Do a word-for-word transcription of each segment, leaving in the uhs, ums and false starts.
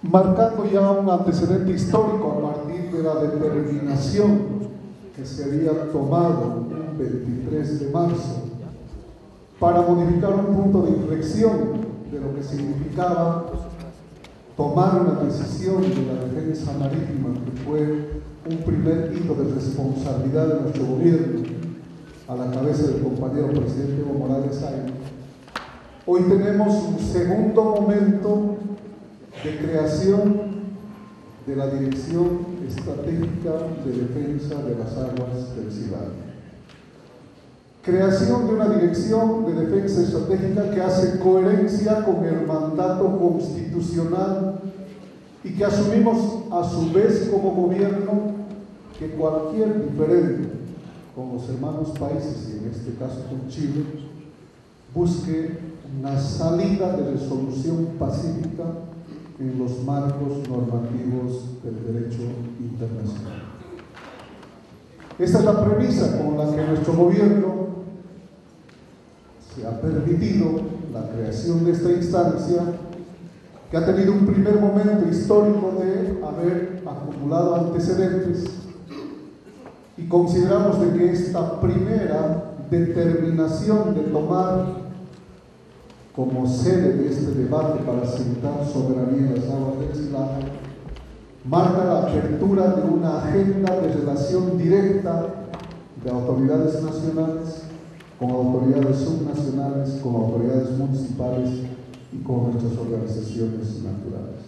marcando ya un antecedente histórico a partir de la determinación que se había tomado un veintitrés de marzo para modificar un punto de inflexión de lo que significaba tomar una decisión de la defensa marítima, que fue un primer hito de responsabilidad de nuestro gobierno a la cabeza del compañero presidente Evo Morales Ayma. Hoy tenemos un segundo momento de creación de la Dirección Estratégica de Defensa de las Aguas del Cibao. Creación de una Dirección de Defensa Estratégica que hace coherencia con el mandato constitucional y que asumimos a su vez como gobierno que cualquier diferente con los hermanos países, y en este caso con Chile, busque una salida de resolución pacífica en los marcos normativos del derecho internacional. Esta es la premisa con la que nuestro gobierno se ha permitido la creación de esta instancia, que ha tenido un primer momento histórico de haber acumulado antecedentes, y consideramos de que esta primera determinación de tomar como sede de este debate para asentar soberanía en las aguas del Cibao marca la apertura de una agenda de relación directa de autoridades nacionales con autoridades subnacionales, con autoridades municipales y con nuestras organizaciones naturales.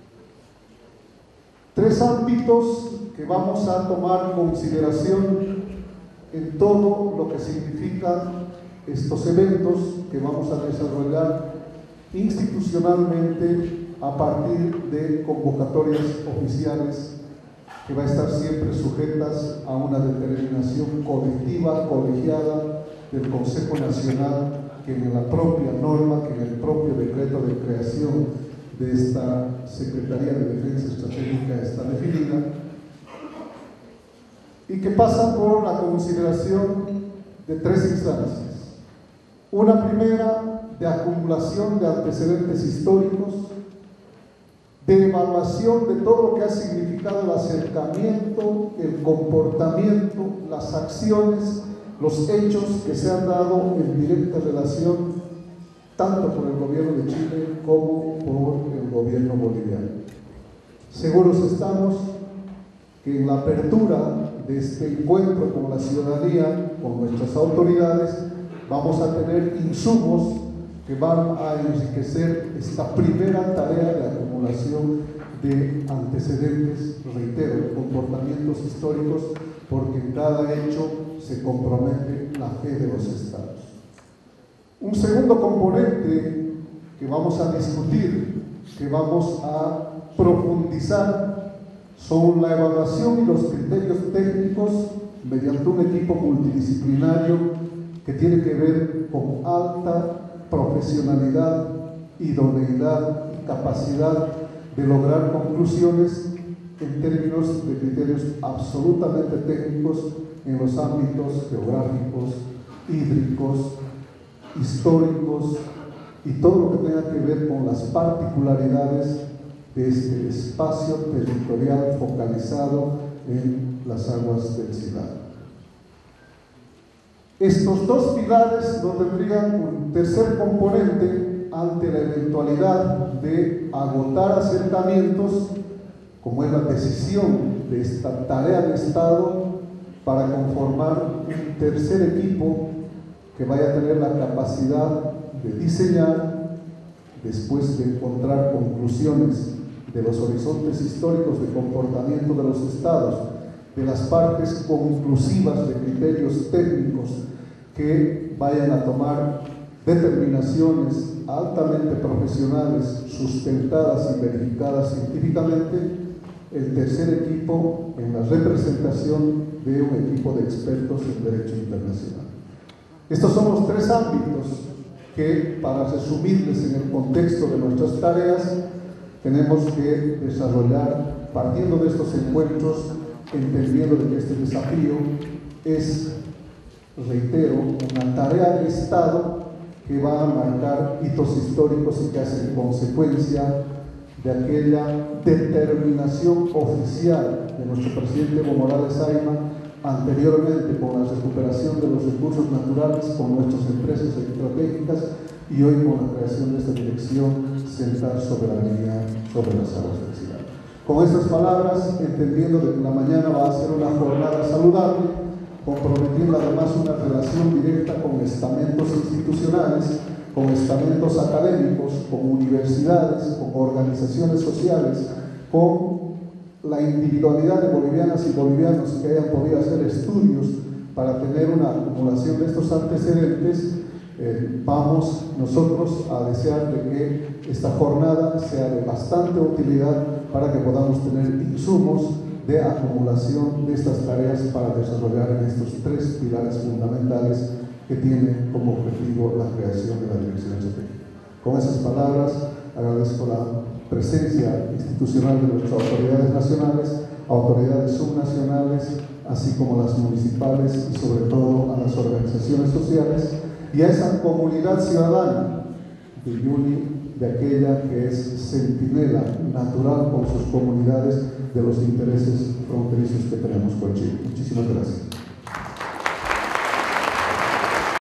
Tres ámbitos que vamos a tomar en consideración en todo lo que significan estos eventos que vamos a desarrollar institucionalmente a partir de convocatorias oficiales que va a estar siempre sujetas a una determinación colectiva, colegiada del Consejo Nacional, que en la propia norma, que en el propio decreto de creación de esta Secretaría de Defensa Estratégica está definida, y que pasa por la consideración de tres instancias. Una primera de acumulación de antecedentes históricos, de evaluación de todo lo que ha significado el acercamiento, el comportamiento, las acciones, los hechos que se han dado en directa relación tanto por el gobierno de Chile como por el gobierno boliviano. Seguros estamos que en la apertura de este encuentro con la ciudadanía, con nuestras autoridades, vamos a tener insumos que van a enriquecer esta primera tarea de acumulación de antecedentes, reitero, de comportamientos históricos, porque en cada hecho se compromete la fe de los estados. Un segundo componente que vamos a discutir, que vamos a profundizar, son la evaluación y los criterios técnicos mediante un equipo multidisciplinario que tiene que ver con alta profesionalidad, idoneidad y capacidad de lograr conclusiones en términos de criterios absolutamente técnicos en los ámbitos geográficos, hídricos, históricos y todo lo que tenga que ver con las particularidades de este espacio territorial focalizado en las aguas del Cibao. Estos dos pilares no tendrían un tercer componente ante la eventualidad de agotar asentamientos, como es la decisión de esta tarea de Estado para conformar un tercer equipo que vaya a tener la capacidad de diseñar, después de encontrar conclusiones de los horizontes históricos de comportamiento de los estados, de las partes conclusivas de criterios técnicos que vayan a tomar determinaciones altamente profesionales, sustentadas y verificadas científicamente, el tercer equipo en la representación de un equipo de expertos en derecho internacional. Estos son los tres ámbitos que, para resumirles en el contexto de nuestras tareas, tenemos que desarrollar partiendo de estos encuentros, entendiendo de que este desafío es, reitero, una tarea de Estado que va a marcar hitos históricos y que hace consecuencia de aquella determinación oficial de nuestro presidente Evo Morales Ayma anteriormente con la recuperación de los recursos naturales, con nuestras empresas estratégicas y hoy con la creación de esta dirección Sentar Soberanía sobre las aguas del Sinai. Con estas palabras, entendiendo de que la mañana va a ser una jornada saludable, comprometiendo además una relación directa con estamentos institucionales, con estamentos académicos, con universidades, con organizaciones sociales, con la individualidad de bolivianas y bolivianos que hayan podido hacer estudios para tener una acumulación de estos antecedentes, eh, vamos nosotros a desear de que esta jornada sea de bastante utilidad para que podamos tener insumos de acumulación de estas tareas para desarrollar en estos tres pilares fundamentales que tienen como objetivo la creación de la Dirección Estratégica. Con esas palabras, agradezco la presencia institucional de nuestras autoridades nacionales, autoridades subnacionales, así como las municipales y sobre todo a las organizaciones sociales y a esa comunidad ciudadana de Yuni, de aquella que es centinela natural con sus comunidades de los intereses fronterizos que tenemos con Chile. Muchísimas gracias.